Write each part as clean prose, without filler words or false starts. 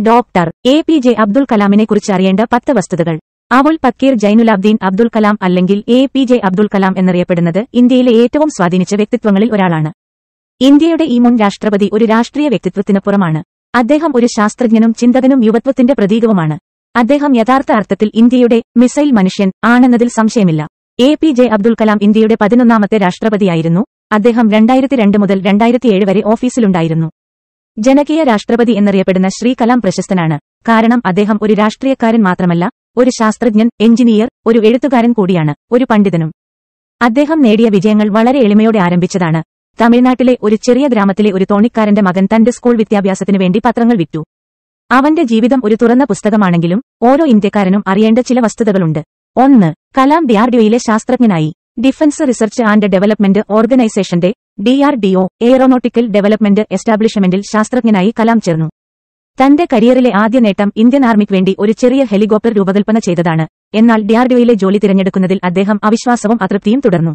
Doctor APJ. Abdul കലാമിനെക്കുറിച്ച് അറിയേണ്ട 10 വസ്തുതകൾ. അബുൽ പക്കീർ ജൈനുലാബ്ദീൻ അബ്ദുൽ കലാം അല്ലെങ്കിൽ എ.പി.ജെ. അബ്ദുൽ കലാം എന്നറിയപ്പെടുന്നത് ഇന്ത്യയിലെ ഏറ്റവും സ്വാധീനിച്ച വ്യക്തിത്വങ്ങളിൽ ഒരാളാണ്. ഇന്ത്യയുടെ ഈ മുൻ രാഷ്ട്രപതി ഒരു രാഷ്ട്രീയ വ്യക്തിത്വത്തിനപ്പുറമാണ്. അദ്ദേഹം ഒരു ശാസ്ത്രജ്ഞനും ചിന്തകനും യുവത്വത്തിന്റെ പ്രതീകവുമാണ്. അദ്ദേഹം യഥാർത്ഥ അർത്ഥത്തിൽ ഇന്ത്യയുടെ മിസൈൽ മനുഷ്യൻ ആണെന്നതിൽ സംശയമില്ല. എ.പി.ജെ. അബ്ദുൽ കലാം ഇന്ത്യയുടെ 11ാമത്തെ രാഷ്ട്രപതിയായിരുന്നു. അദ്ദേഹം 2002 മുതൽ 2007 വരെ ഓഫീസിലുണ്ടായിരുന്നു. ജനകീയ രാഷ്ട്രപതി എന്നറിയപ്പെടുന്ന ശ്രീ കലാം പ്രശസ്തനാണ്. കാരണം അദ്ദേഹം ഒരു രാഷ്ട്രീയക്കാരൻ മാത്രമല്ല, ഒരു ശാസ്ത്രജ്ഞൻ, എഞ്ചിനീയർ, ഒരു എഴുത്തുകാരൻ കൂടിയാണ്, ഒരു പണ്ഡിതനും. അദ്ദേഹം നേടിയ വിജയങ്ങൾ വളരെ എളിമയോടെ ആരംഭിച്ചതാണ്. തമിഴ്നാട്ടിലെ ഒരു ചെറിയ ഗ്രാമത്തിലെ ഒരു തോണിക്കാരന്റെ മകൻ തന്റെ സ്കൂൾ വിദ്യാഭ്യാസത്തിനു വേണ്ടി പത്രങ്ങൾ വിറ്റു. അവന്റെ ജീവിതം ഒരു തുറന്ന പുസ്തകമാണെങ്കിലും ഓരോ ഇന്ത്യക്കാരനും അറിയേണ്ട ചില വസ്തുതകളുണ്ട്. 1. കലാം DRDOയിലെ ശാസ്ത്രജ്ഞനായി. ഡിഫൻസ് റിസർച്ച് ആൻഡ് ഡെവലപ്മെന്റ് ഓർഗനൈസേഷന്റെ DRDO എയറോനോട്ടിക്കൽ ഡെവലപ്മെന്റ് എസ്റ്റാബ്ലിഷ്മെന്റിൽ ശാസ്ത്രജ്ഞനായി കലാം ചേർന്നു. തന്റെ കരിയറിലെ ആദ്യ നേട്ടം ഇന്ത്യൻ ആർമിക്ക് വേണ്ടി ഒരു ചെറിയ ഹെലികോപ്റ്റർ രൂപകൽപ്പന ചെയ്തതാണ്. എന്നാൽ DRDOയിലെ ജോലി തിരഞ്ഞെടുക്കുന്നതിൽ അദ്ദേഹം അവിശ്വാസവും അതൃപ്തിയും തുടർന്നു.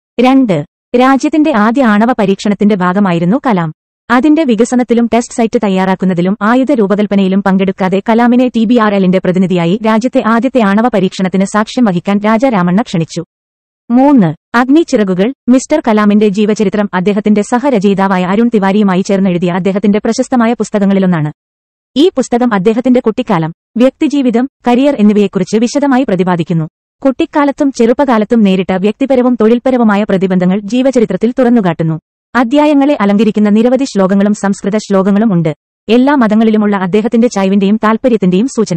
2. രാജ്യത്തിന്റെ ആദ്യ ആണവ പരീക്ഷണത്തിന്റെ ഭാഗമായിരുന്നു കലാം. അതിന്റെ വികസനത്തിലും ടെസ്റ്റ് സൈറ്റ് തയ്യാറാക്കുന്നതിലും ആയുധ രൂപകൽപ്പനയിലും പങ്കെടുക്കാതെ കലാമിനെ TBRLന്റെ പ്രതിനിധിയായി രാജ്യത്തെ ആദ്യത്തെ ആണവ പരീക്ഷണത്തിന് സാക്ഷ്യം വഹിക്കാൻ രാജാ രാമണ്ണ ക്ഷണിച്ചു. 3. അഗ്നി ചിറകുകൾ. മിസ്റ്റർ കലാമിന്റെ ജീവചരിത്രം അദ്ദേഹത്തിന്റെ സഹരചയിതാവായ അരുൺ തിവാരിയുമായി ചേർന്നെഴുതിയ അദ്ദേഹത്തിന്റെ പ്രശസ്തമായ പുസ്തകങ്ങളിലൊന്നാണ്. ഈ പുസ്തകം അദ്ദേഹത്തിന്റെ കുട്ടിക്കാലം, വ്യക്തിജീവിതം, കരിയർ എന്നിവയെക്കുറിച്ച് വിശദമായി പ്രതിപാദിക്കുന്നു. കുട്ടിക്കാലത്തും ചെറുപ്പകാലത്തും നേരിട്ട വ്യക്തിപരവും തൊഴിൽപരവുമായ പ്രതിബന്ധങ്ങൾ ജീവചരിത്രത്തിൽ തുറന്നുകാട്ടുന്നു. അധ്യായങ്ങളെ അലങ്കരിക്കുന്ന നിരവധി ശ്ലോകങ്ങളും സംസ്കൃത ശ്ലോകങ്ങളും ഉണ്ട്. എല്ലാ മതങ്ങളിലുമുള്ള അദ്ദേഹത്തിന്റെ ചായ്വിന്റെയും താൽപര്യത്തിന്റെയും സൂചന.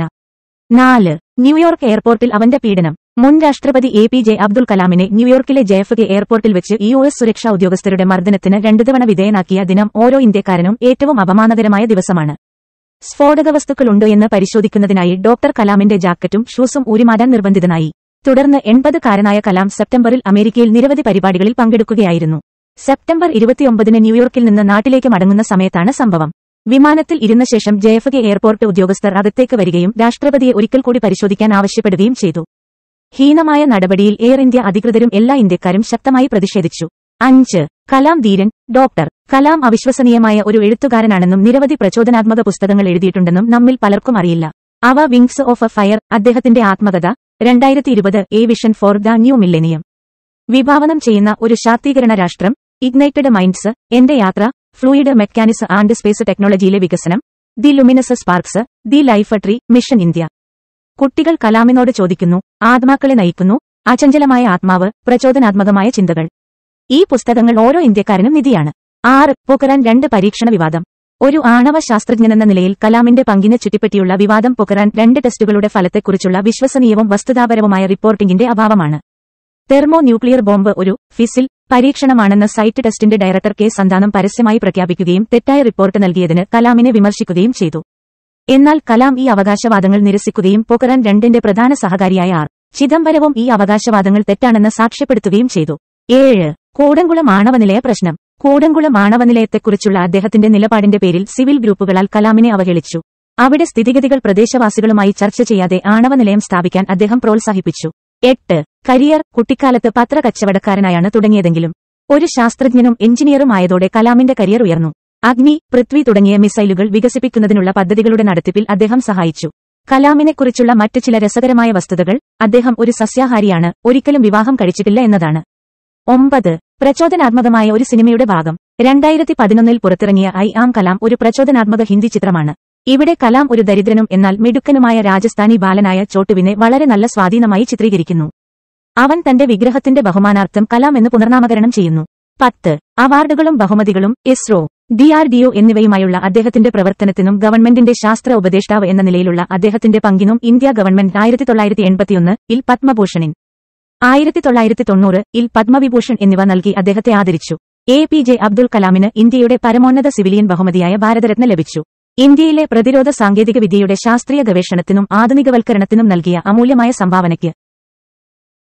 4. ന്യൂയോർക്ക് എയർപോർട്ടിൽ അവന്റെ പീഡനം. മുൻ രാഷ്ട്രപതി എ.പി.ജെ. അബ്ദുൽ കലാമിനെ ന്യൂയോർക്കിലെ JFK എയർപോർട്ടിൽ വെച്ച് US സുരക്ഷാ ഉദ്യോഗസ്ഥരുടെ മർദ്ദനത്തിന് 2 തവണ വിധേയനാക്കിയ ദിനം ഓരോ ഇന്ത്യക്കാരനും ഏറ്റവും അപമാനകരമായ ദിവസമാണ്. സ്ഫോടകവസ്തുക്കളുണ്ടോ എന്ന് പരിശോധിക്കുന്നതിനായി ഡോക്ടർ കലാമിന്റെ ജാക്കറ്റും ഷൂസും ഊരിമാറ്റാൻ നിർബന്ധിതനായി. തുടർന്ന് 80-കാരനായ കലാം സെപ്റ്റംബറിൽ അമേരിക്കയിൽ നിരവധി പരിപാടികളിൽ പങ്കെടുക്കുകയായിരുന്നു. സെപ്റ്റംബർ 29-ന് ന്യൂയോർക്കിൽ നിന്ന് നാട്ടിലേക്ക് മടങ്ങുന്ന സമയത്താണ് സംഭവം. വിമാനത്തിൽ ഇരുന്ന ശേഷം JFK എയർപോർട്ട് ഉദ്യോഗസ്ഥർ അകത്തേക്ക് വരികയും രാഷ്ട്രപതിയെ ഒരിക്കൽ കൂടി പരിശോധിക്കാൻ ആവശ്യപ്പെടുകയും ചെയ്തു. ഹീനമായ നടപടിയിൽ എയർ ഇന്ത്യ അധികൃതരും എല്ലാ ഇന്ത്യക്കാരും ശക്തമായി പ്രതിഷേധിച്ചു. 5. കലാം ധീരൻ. ഡോക്ടർ കലാം അവിശ്വസനീയമായ ഒരു എഴുത്തുകാരനാണെന്നും നിരവധി പ്രചോദനാത്മക പുസ്തകങ്ങൾ എഴുതിയിട്ടുണ്ടെന്നും നമ്മിൽ പലർക്കും അറിയില്ല. അവ വിങ്സ് ഓഫ് എ ഫയർ, അദ്ദേഹത്തിന്റെ ആത്മകഥ, 2020 a vision for the new millennium, വിഭാവനം ചെയ്യുന്ന ഒരു ശാക്തീകരണ രാഷ്ട്രം, ഇഗ്നൈറ്റഡ് മൈൻഡ്സ്, എന്റെ യാത്ര, ഫ്ലൂയിഡ് മെക്കാനിക്സ് ആൻഡ് സ്പേസ് ടെക്നോളജിയിലെ വികസനം, the luminous sparks, the life tree, mission India. കുട്ടികൾ കലാമിനോട് ചോദിക്കുന്നു, ആത്മാക്കളെ നയിക്കുന്നു, അചഞ്ചലമായ ആത്മാവ്, പ്രചോദനാത്മകമായ ചിന്തകൾ. ഈ പുസ്തകങ്ങൾ ഓരോ ഇന്ത്യക്കാരനും നിധിയാണ്. 6. പൊഖ്റാൻ 2 പരീക്ഷണ വിവാദം. ഒരു ആണവ ശാസ്ത്രജ്ഞനെന്ന നിലയിൽ കലാമിന്റെ പങ്കിനെ ചുറ്റിപ്പറ്റിയുള്ള വിവാദം പൊഖ്റാൻ 2 ടെസ്റ്റുകളുടെ ഫലത്തെക്കുറിച്ചുള്ള വിശ്വസനീയവും വസ്തുതാപരവുമായ റിപ്പോർട്ടിംഗിന്റെ അഭാവമാണ്. തെർമോ ന്യൂക്ലിയർ ബോംബ് ഒരു ഫിസിൽ പരീക്ഷണമാണെന്ന് സൈറ്റ് ടെസ്റ്റിന്റെ ഡയറക്ടർ കെ സന്താനം പരസ്യമായി പ്രഖ്യാപിക്കുകയും തെറ്റായ റിപ്പോർട്ട് നൽകിയതിന് കലാമിനെ വിമർശിക്കുകയും ചെയ്തു. എന്നാൽ കലാം ഈ അവകാശവാദങ്ങൾ നിരസിക്കുകയും പൊഖ്റാൻ 2ന്റെ പ്രധാന സഹകാരിയായ ആർ. ചിദംബരവും ഈ അവകാശവാദങ്ങൾ തെറ്റാണെന്ന് സാക്ഷ്യപ്പെടുത്തുകയും ചെയ്തു. 7. കൂടംകുളം ആണവനിലയ പ്രശ്നം. കൂടംകുളം ആണവനിലയത്തെക്കുറിച്ചുള്ള അദ്ദേഹത്തിന്റെ നിലപാടിന്റെ പേരിൽ സിവിൽ ഗ്രൂപ്പുകളാൽ കലാമിനെ അവഹേളിച്ചു. അവിടെ സ്ഥിതിഗതികൾ പ്രദേശവാസികളുമായി ചർച്ച ചെയ്യാതെ ആണവനിലയം സ്ഥാപിക്കാൻ അദ്ദേഹം പ്രോത്സാഹിപ്പിച്ചു. 8. കരിയർ. കുട്ടിക്കാലത്ത് പത്രക്കച്ചവടക്കാരനായാണ് തുടങ്ങിയതെങ്കിലും ഒരു ശാസ്ത്രജ്ഞനും എഞ്ചിനീയറും ആയതോടെ കലാമിന്റെ കരിയർ ഉയർന്നു. അഗ്നി, പൃഥ്വി തുടങ്ങിയ മിസൈലുകൾ വികസിപ്പിക്കുന്നതിനുള്ള പദ്ധതികളുടെ നടത്തിപ്പിൽ അദ്ദേഹം സഹായിച്ചു. കലാമിനെക്കുറിച്ചുള്ള മറ്റ് ചില രസകരമായ വസ്തുതകൾ: അദ്ദേഹം ഒരു സസ്യാഹാരിയാണ്, ഒരിക്കലും വിവാഹം കഴിച്ചിട്ടില്ല എന്നതാണ്. 9. പ്രചോദനാത്മകമായ ഒരു സിനിമയുടെ ഭാഗം. 2011-ൽ പുറത്തിറങ്ങിയ ഐ ആം കലാം ഒരു പ്രചോദനാത്മക ഹിന്ദി ചിത്രമാണ്. ഇവിടെ കലാം ഒരു ദരിദ്രനും എന്നാൽ മിടുക്കനുമായ രാജസ്ഥാനി ബാലനായ ചോട്ടുവിനെ വളരെ നല്ല സ്വാധീനമായി ചിത്രീകരിക്കുന്നു. അവൻ തന്റെ വിഗ്രഹത്തിന്റെ ബഹുമാനാർത്ഥം കലാം എന്ന് പുനർനാമകരണം ചെയ്യുന്നു. 10. അവാർഡുകളും ബഹുമതികളും. ഇസ്രോ, DRDO എന്നിവയുമായുള്ള അദ്ദേഹത്തിന്റെ പ്രവർത്തനത്തിനും ഗവൺമെന്റിന്റെ ശാസ്ത്ര ഉപദേഷ്ടാവ് എന്ന നിലയിലുള്ള അദ്ദേഹത്തിന്റെ പങ്കിനും ഇന്ത്യ ഗവൺമെന്റ് 1981-ൽ പത്മഭൂഷണിൻ, 1990-ൽ പത്മവിഭൂഷൺ എന്നിവ നൽകി അദ്ദേഹത്തെ ആദരിച്ചു. എ.പി.ജെ. അബ്ദുൽ കലാമിന് ഇന്ത്യയുടെ പരമോന്നത സിവിലിയൻ ബഹുമതിയായ ഭാരതരത്ന ലഭിച്ചു. ഇന്ത്യയിലെ പ്രതിരോധ സാങ്കേതിക വിദ്യയുടെ ശാസ്ത്രീയ ഗവേഷണത്തിനും ആധുനികവൽക്കരണത്തിനും നൽകിയ അമൂല്യമായ സംഭാവനയ്ക്ക്